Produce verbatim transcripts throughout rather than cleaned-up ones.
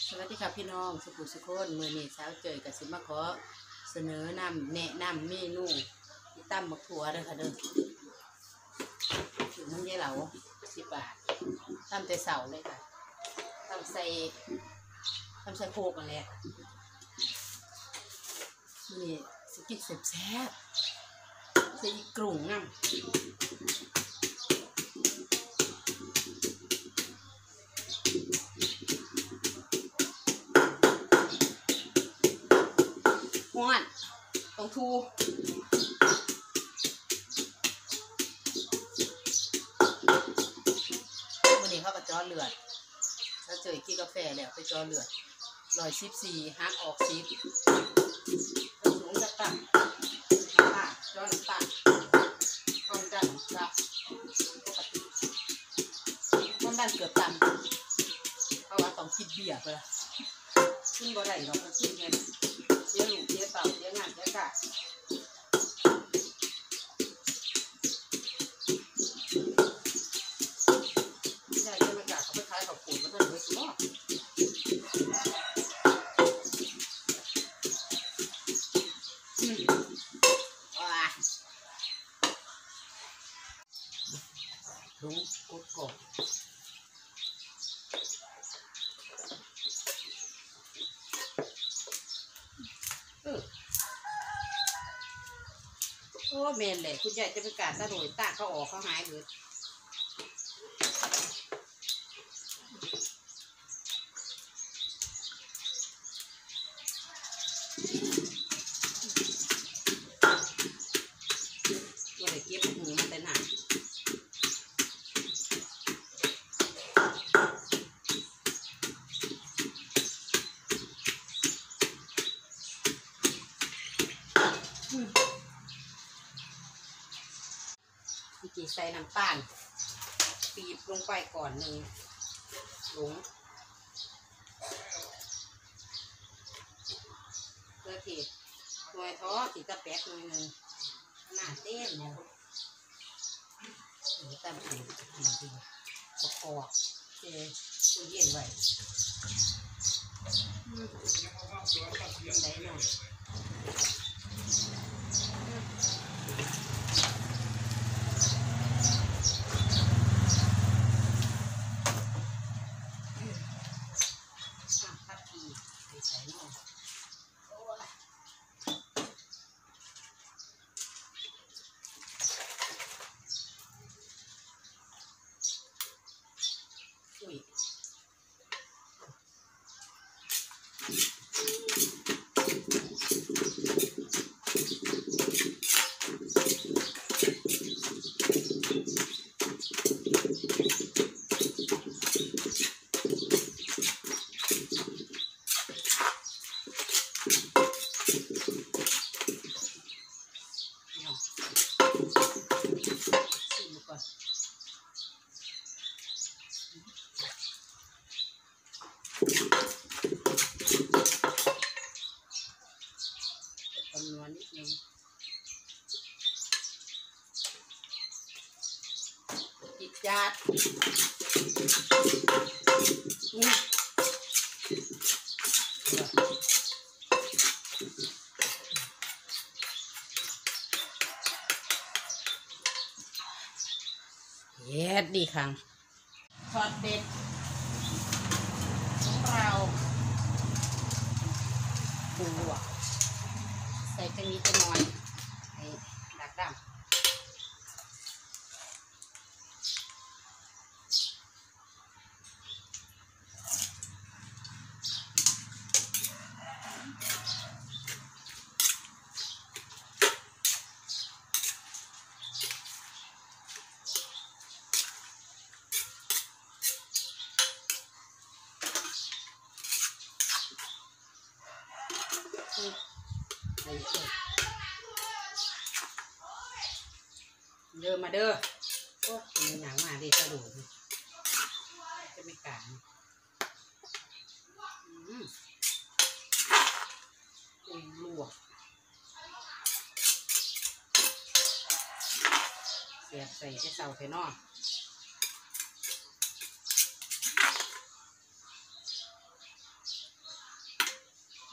สวัสดีค่ะพี่น้องสุขุสุขคนมือนี้เช้าเจอกับสิมาขอเสนอนำแนะนำเมนูที่ตั้มบักถั่วเลยค่ะเด้อถึงน้ำยายเหลาสิบบาทตั้มแต่เสาเลยค่ะตั้มใส่ตั้มใส่โคกกันแหละนี่สกินแซ่บใส่กลุ่งน้ำม้วนตรงทูวันนี้เขาก็จอเลือดแล้วเจอกินกาแฟแล้วไปจอเลือดร้อยสิบสี่หักออกสิบสูงจะต่ำน้ำตาจอน้ำตาความดันจับปกติความดันเกือบต่ำเพราะว่าต้องกินเบียร์ไปละขึ้นบ่ได้เราก็ขึ้นไงเสียลูกเสียเต่าเสียงานเสียกะใช่ก็ไม่กล้าเขาไปขายเขาปูนมาตั้งแต่สมองถุงกดกดโอ้เมนเลยคุณยายจะเป็นการตะโดยตาเขาออกเขาหายเลยว่าได้เก็บหูมันแต่หนักพี่จีใส่น้ำตาลปีบลงไปก่อนหนึ่งหลงเพื่อที่ตัวท้อสีตะแป๊กหน่อยหนึ่งหน้าเต้นเนี่ยหรือตามผิวผิวผิวบกคอเจตัวเย็นไว้ได้หน่อยใส่หน่อยอุ้ยคำนวณนิดนึงจิตจัดเย็ดดีค่ะทอดเด็ดของเราปูอ่ะใส่จะมีจะน้อยให้ดักดำเดินมาเด้อโอ้ยหนังมาดิกระดูกจะไม่กล้าอืมเป็นลวกเสียบใส่ที่เสาเทนอ ส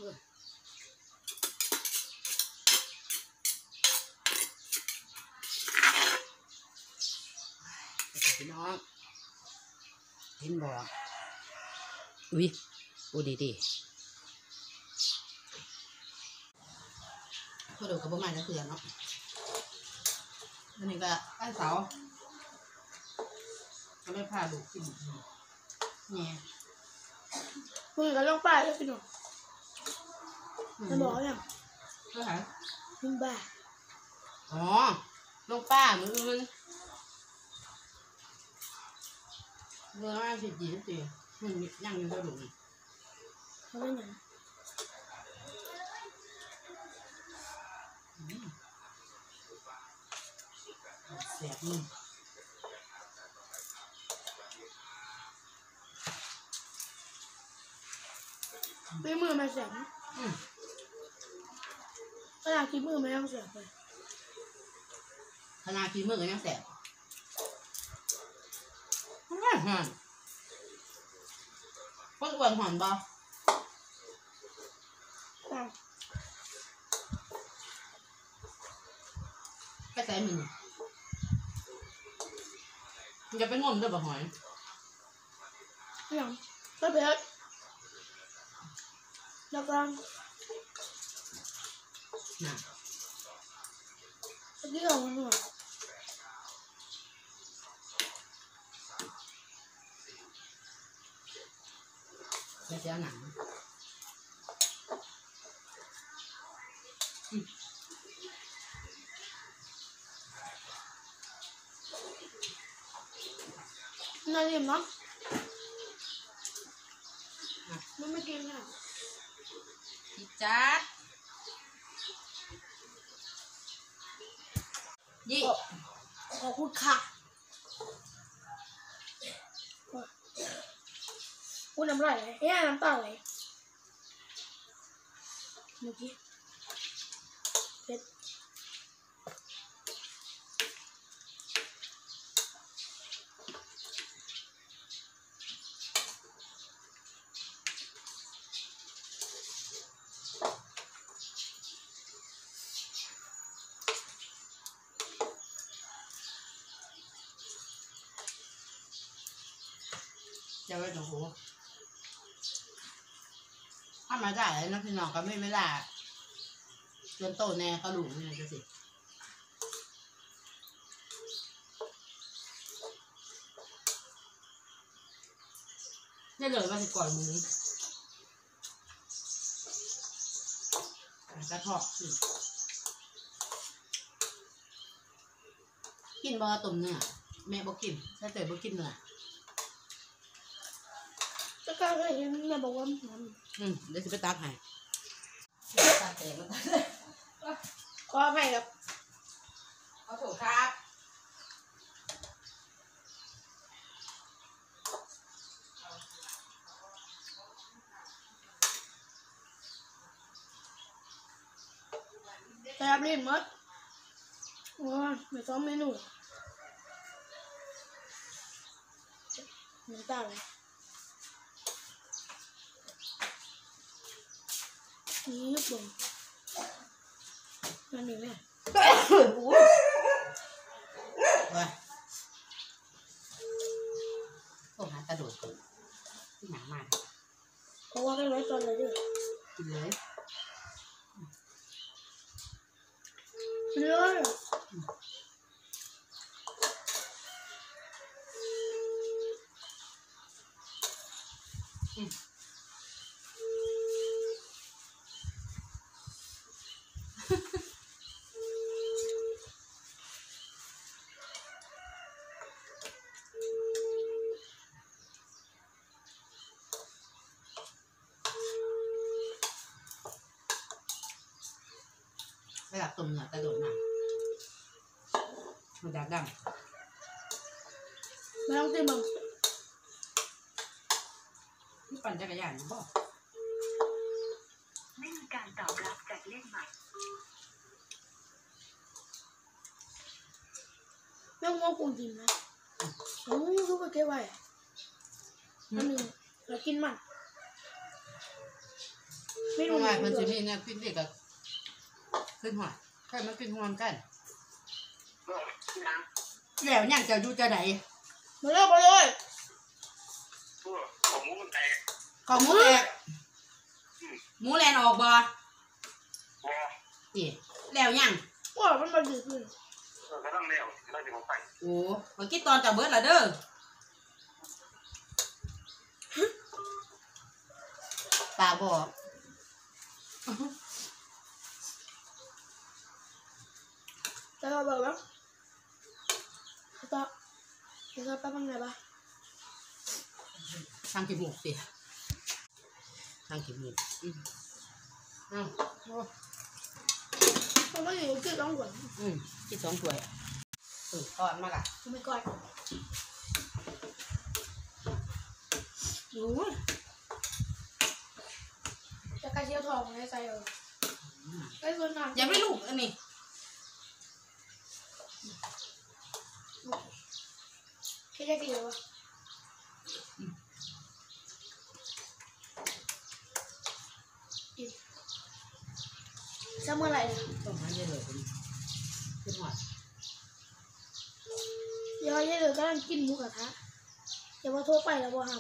พี่น้องเห็นบ่อุ้ยโอ้ดีดีพอดูกับบ่มาจะเสือเนาะอันนี้ก็ใต้เสาก็ไม่พาลูกกินเนี่ยคุยกับลูกป้าแล้วพี่หนุ่มจะบอกยังก็หาลุงบ้าอ๋อลูกป้ามือมันเมื่อวันสิบยี่สิบมันยังอยู่เท่าหลุมเขาเป็นยังแสบมือไม่มือมาแสบนะอืมเวลาคิดมือไม่ต้องแสบเลยขนาดขี้มือก็ยังแสบห่อนห่อนคนอ้วนห่อนบ่อ่ะแค่ใส่มือมันจะเป็นงมด้วยบ่หอยยังก็เพชรแล้วก็น่ะที่เราหน่อยไม่ใช่หนังน่าเรียนเนาะมันไม่กินค่ะพี่จัดยี่ขอบคุณค่ะพูดน้ำลายไหลเอ้ยน้ำตาไหลเมื่อกี้เพชรจะไว้ตรงหูถ้ามาได้แล้วนะพี่น้องก็ไม่ไม่ได้จนโตแน่ก็หลุมนี่จะสินี่เลยว่าจะก่อนมือกระทอกสิกินบ่ตุ่มเนื้อแม่บ่กินใช่เตยบ่กินเนื้อจะกล้าเคยเห็นแม่บอกว่ามันอืมเดี๋ยวจะไปตากให้ตาแตกแล้วตาขออภัยครับเอาถูกครับแต่เล่นมัดว้าไม่ซ้อมเมนูน้ำตาไหลนี่ลูกบอลนั่นเองแม่ว่าโทรหากระโดดที่หนังมาเพราะว่าไม่ไว้ตอนเลยดิกินเลยเลยไปหลับตุ่มเหนือกระโดดหนังมันดักดำไม่ต้องเต้นบังนี่ปั่นจักรยานบ่ไม่มีการตอบรับจากเลขใหม่แม่งงงกูจริงนะโอ้ยรู้ว่าแกไหวอันหนึ่งเรากินมันไม่ทำรู้ไมไหมันจะมีเนี่ยกินเด็กกับขึ้นหัวใครมันกินหัวกันแล้วยังจะอยู่จะไหนมาเลยมาเลยของมูมันแตกของหมูแตกหมูแลนออกบ่บอนี่แล้วยังว่ามันมาดื้อเลยเออก็ต้องเลี้ยวได้ถึงของใส่โอ้เมื่อกี้ตอนจะเบิดละเด้อปากบอกแต่เราแบบว่าต่อเดี๋ยวเราไปมันไงบ้างทางขี้มูกสิทางขี้มูกอืมอ้าวโอ้มันก็อยู่ที่ต้องหวนอืมกินสองถ้วยเออทอดมากอ่ะไม่ก่อนดูจะกระเทียมทองในใจเออไอ้ส่วนนั้นอย่าไม่ลูกอันนี้แค่ได้กี่เดียววะจะเมื่อไหร่ต้องหาเยอะเลยเป็นขึ้นหอดเดี๋ยวยัยเหลือกำลังกินหมูกระทะเดี๋ยวว่าโทรไปแล้วบ่ครับ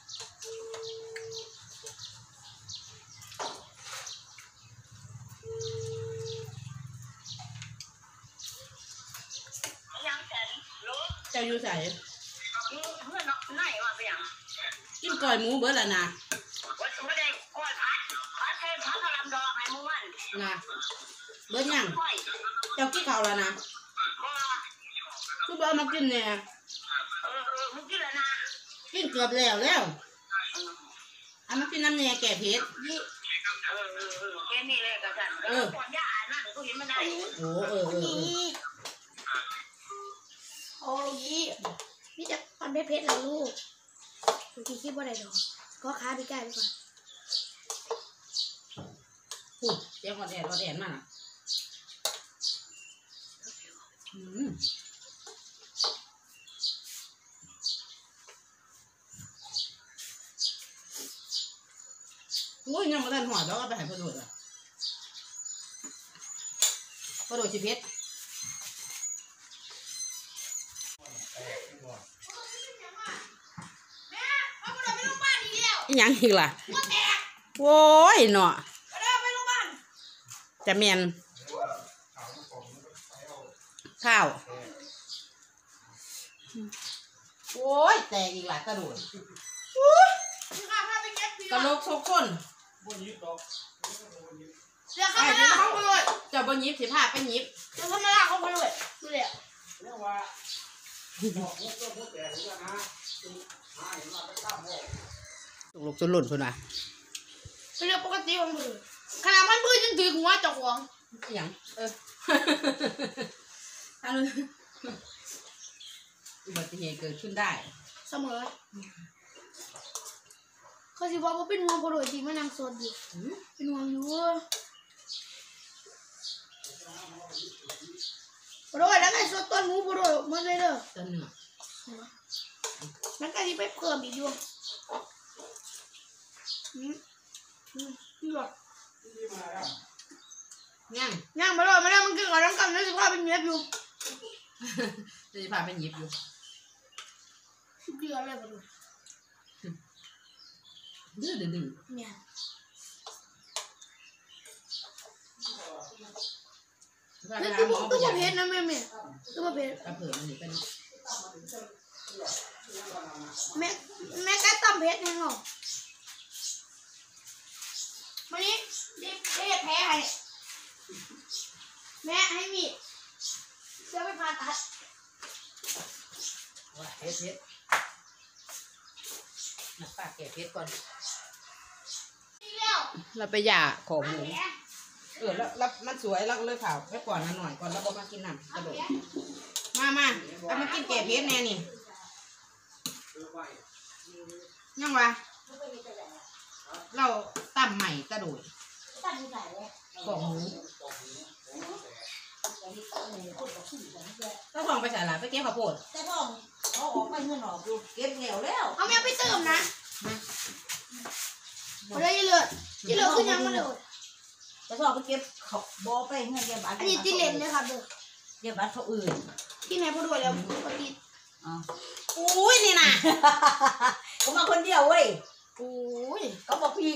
ยังแสนรู้เจ้าอยู่ใส่อืมเพื่อนไหนวะไปยังกินก่อยหมูเบิดแล้วนะว่าสมมติได้ก้อยพัดพัดเทพัดพลัมดอกให้มูมันนะเบิดยังก้อยเจ้ากินข้าวแล้วนะบ่คือบ่เอามากินเนี่ยเออเออมึงกินแล้วนะกินเกือบแล้วแล้วเอามากินน้ำเนี่ยแก่เผ็ดยี่เออเออเออแค่นี้เลยกับฉันเออก่อนย่านั่นกูเห็นมันได้โอ้เออเออเออยี่โอ้ยี่นี่จะปันเพชรเพชรแล้วลูกบางทีคิดว่าอะไรดอกก็ค้าพี่ไก่ไปก่อนพูดเจ้าก่อนแดดก่อนแดดมันอ่ะอืมโอ้ยยังมาทันหอดแล้วก็ไปใหายพอโดดอ่ะพอโดดสิเพชรอีหยังอีกล่ะโว้ยเนาะจะเมียนข้าวโอ้ยแตกอีกหลายกระโดดกระโหลกโชกคนเดี๋ยวเขามาลากเขาไปเลยเจ้าบนยิบสิผ้าไปยิบเดี๋ยวเขามาลากเขาไปเลยดูเลยตกลูกจนหล่นคนน่ะเป็นเรื่องปกติของมือขนาดมันมือจนถือหัวเจ้าของอหย่างเออ อะไรอุบัติเหตุเกิดขึ้นได้เสมอเขาสิบอกว่าเป็นห่วงพอโดยจริงมันนางสดอยู่อืมเป็นห่วงอยู่พอโดยแล้วไงสดต้นหมูพอโดยมาเลยเด้อต้นเหนือมันก็ที่ไปเพิ่มอีกอยู่อืมอืมนี่หรอยังย่างมาเลยมาแล้วมันกินกับน้ำกันแล้วสิว่าเป็นเมียอยู่จะพาไปยิบอยู่สิบเดือนเลยพอโดยดื้อดื้อดื้อเนี่ยพาไปนี่หาคือหมอคือไปประยาเภทนะแม่แม่คือประเภทกระเพื่อมมันนี่เป็นแม่แม่ก็ต้มเพชรให้เขาวันนี้รีบเทแพ้ให้แม่ให้มีดเสื้อไปผ่าตัดว่าเพชรเพชรนักปากแก่เพชรก่อนนี่แล้วเราไปหย่าของหมูเออแล้วแล้วมันสวยแล้วก็เลยเผาไว้ก่อนนะหน่อยก่อนแล้วบอกมากินน้ำกระโดดมามาเอามากินแก่เพชรแน่นี่ยังวะเราตั้มใหม่กระโดดตัดที่ไหนเลยของหมูต้องทองไปใส่หลายไปเก็บข้าวโพดแต่พ่อเขาออกไปเงินออกอยู่เก็บเหนียวแล้วเอาแม่ไปเติมนะมาได้ยี่เลือดยี่เลือดขึ้นยังมาเลยจะชอบไปเก็บเขาบอไปให้เก็บบัตรอันนี้ตีเล่นเลยครับเด้อเก็บบัตรเขาอื่นที่ไหนพอด้วยแล้วปกติอ๋ออุ้ยนี่นะเขามาคนเดียวเว้ยอุ้ยเขาบอกพี่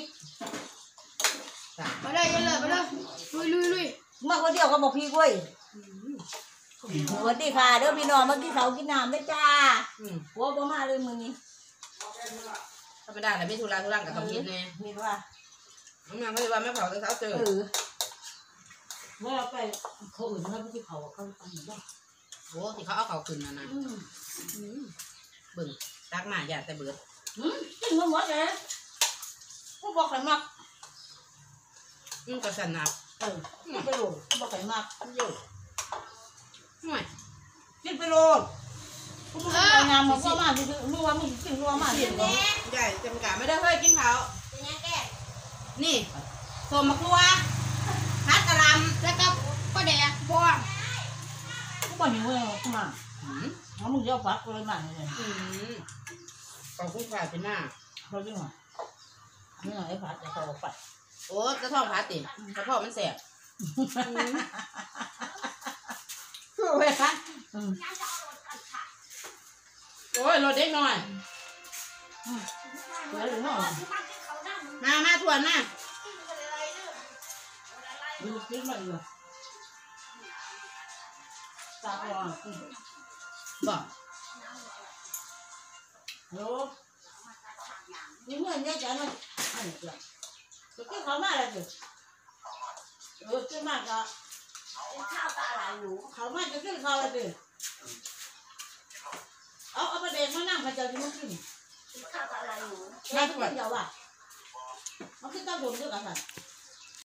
มาได้ยี่เลือดมาได้ลุยลุยลุยมาคนเดียวเขาบอกพี่เว้ยสวัสดีค่ะเด้อพี่น้องเมื่อกี้เขากินน้ำไม่จ้าอืมหัวบ่มาเลยมือนี้ธรรมดาแต่ไม่ทุรังทุรังกับเขาคิดแน่มีว่าน้ำมันไม่ได้ว่าไม่เผาแต่เช้าเจอเออเมื่อเราไปเขาอื่นเขาไม่ที่เขาเขาทำได้โอ้ที่เขาเอาเขาขึ้นนะนะอืมเบิ่งตักมาอย่าแต่เบิดอืมกินมาหมดเลยผู้บอกใครมากอืมกระสันนับเออกินไปโหลดผู้บอกใครมากโย่ห่วยกินไปโหลดผู้บอกงามมาพ่อมาที่มึงว่ามึงกินรัวมากเลยใหญ่จำกัดไม่ได้เฮ้ยกินเขาเป็นยังแก่นี่โซมมะครัวพัดกระลแล้วก็ป้าแดงบ้องผู้บอกหิวเลยกูมาำอืมแล้วมึงจะเอาฟักอะไรมาเนี่ยอืมขอบคุณค่ะเป็นหน้าเขาจริงเหรอนี่ไอ้ผัดจะเขาไปโอ้กระท่อมพัดติกระท่อมมันแสบคือเว้ยค่ะโอ้ยรถเด็กหน่อยเสือหรือเนาะมามาทวนมาดูคิดมาอยู่ตาบอดบอกโย่นี่เมื่อเนี่ยใจมันอันนี้จ้ะจะกินเขามาแล้วจ้ะเออกินมากก็ข้าวตาหลายอยู่เขามาจะกินเขาแล้วจ้ะเอาเอาประเด็นมานั่งพระเจ้าที่มันกินข้าวตาหลายอยู่แม่ทุกคนเดียวว่ะมันคือต้องบุญด้วยกันค่ะ